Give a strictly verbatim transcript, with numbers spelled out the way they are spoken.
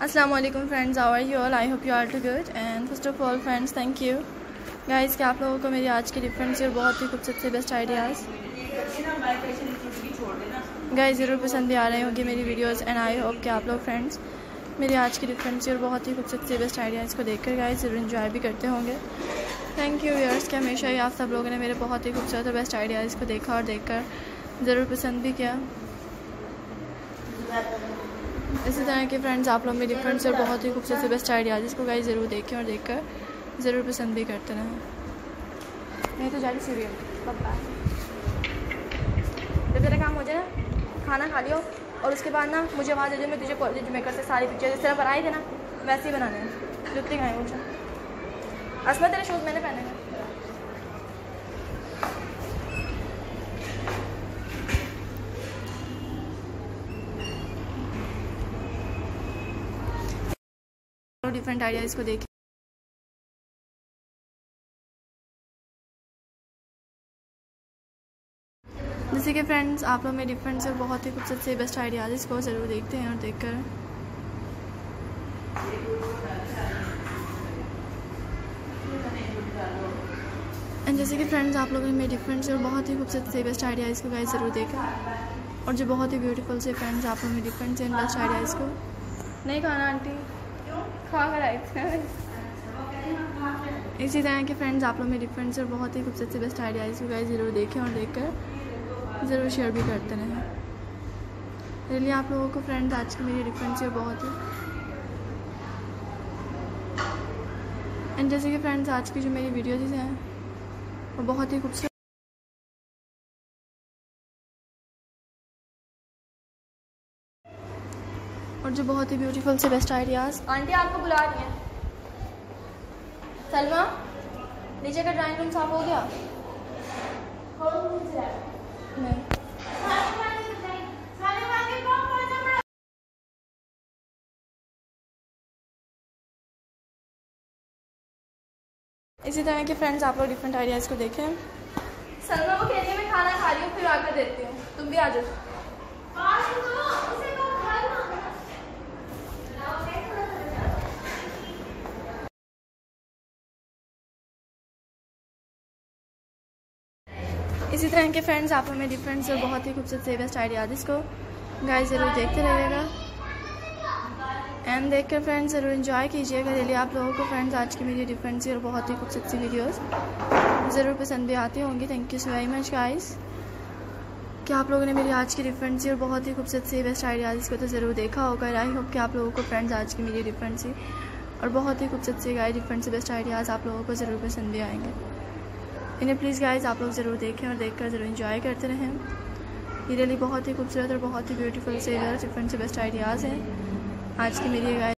अस्सलाम वालेकुम friends, how are you all? I hope you are too good and first of all friends thank you guys कि आप लोगों को मेरी आज की डिफरेंट से और बहुत ही खूबसूरत से बेस्ट आइडियाज़ गाइस ज़रूर पसंद भी आ रहे होंगे मेरी वीडियोस एंड आई होप कि आप लोग फ्रेंड्स मेरी आज की डिफरेंट से और बहुत ही खूबसूरत से बेस्ट आइडियाज़ को देखकर गाइस ज़रूर इन्जॉय भी करते होंगे। थैंक यू व्यूअर्स कि हमेशा ही आप सब लोगों ने मेरे बहुत ही खूबसूरत और बेस्ट आइडियाज़ को देखा और देखकर ज़रूर पसंद भी किया। इसी तरह के फ्रेंड्स आप लोग मेरी डिफरेंट और बहुत ही खूबसूरत से बेस्ट आइडियाज़ इसको गाइस ज़रूर देखें और देखकर ज़रूर पसंद भी करते रहें। नहीं तो जारी सीरियल जब तेरा काम हो जाए ना, खाना खा लियो और उसके बाद ना मुझे आवाज़ दे दे, मैं तुझे कॉलेज में कर से सारी पिक्चर जिस तरह बनाए थे ना वैसे ही बनाने हैं। जुत्ती खाएँ मुझे असमा, तेरे शूज़ मैंने पहने हैं। डिफरेंट आइडियाज़ को देखें। जैसे कि फ्रेंड्स आप लोग में डिफरेंट से बहुत ही खूबसूरत से बेस्ट आइडियाज़ इसको ज़रूर देखते हैं और देखकर एंड जैसे कि फ्रेंड्स आप लोगों ने मेरे डिफरेंट से और बहुत ही खूबसूरत से बेस्ट आइडियाज़ को गाइस ज़रूर देखा और जो बहुत ही ब्यूटीफुल से फ्रेंड्स आप लोग में डिफरेंट से बेस्ट आइडियाज़ को नहीं खाना आंटी खा कर आए थे। इसी तरह के फ्रेंड्स आप लोग में डिफरेंट और बहुत ही खूबसूरत से बेस्ट आइडियाज़ को गाइस ज़रूर देखें और देखकर ज़रूर शेयर भी करते रहें। रियली आप लोगों को फ्रेंड्स आज की मेरी डिफरेंट से बहुत ही एंड जैसे कि फ्रेंड्स आज की जो मेरी वीडियोज़ हैं वो बहुत ही खूबसूरत और जो बहुत ही ब्यूटीफुल से बेस्ट आइडियाज़। आंटी आपको बुला रही हैं। सलमा नीचे का ड्राइंग रूम साफ हो गया? नहीं। इसी तरह के फ्रेंड्स आप लोग डिफरेंट आइडियाज़ को देखें। सलमा वो कहती है मैं खाना खा रही हूँ फिर आकर देती हूँ, तुम भी आ जाओ। इसी तरह के फ्रेंड्स आप हमें डिफरेंट और बहुत ही खूबसूरत से बेस्ट आइडियाज़ इसको गाइस ज़रूर देखते रहिएगा एंड देखकर फ्रेंड्स ज़रूर इन्जॉय कीजिएगा। रियली आप लोगों को फ्रेंड्स आज की मेरी डिफरेंट और बहुत ही खूबसूरत सी वीडियोस ज़रूर पसंद भी आती होंगी। Thank you so very much guys कि आप लोगों ने मेरी आज की डिफरेंट और बहुत ही खूबसूरत से बेस्ट आइडियाज़ को तो ज़रूर देखा होगा। आई होप कि आप लोगों को फ्रेंड्स आज की मेरी डिफरेंट और बहुत ही खूबसूरत से गाइस डिफरेंट से बेस्ट आइडियाज़ आप लोगों को ज़रूर पसंद भी आएंगे। इन्हें प्लीज़ गाइस आप लोग ज़रूर देखें और देखकर ज़रूर एंजॉय करते रहें। ये रियली बहुत ही खूबसूरत और बहुत ही ब्यूटीफुल से डिफरेंट से बेस्ट आइडियाज़ हैं आज की मेरी गाइस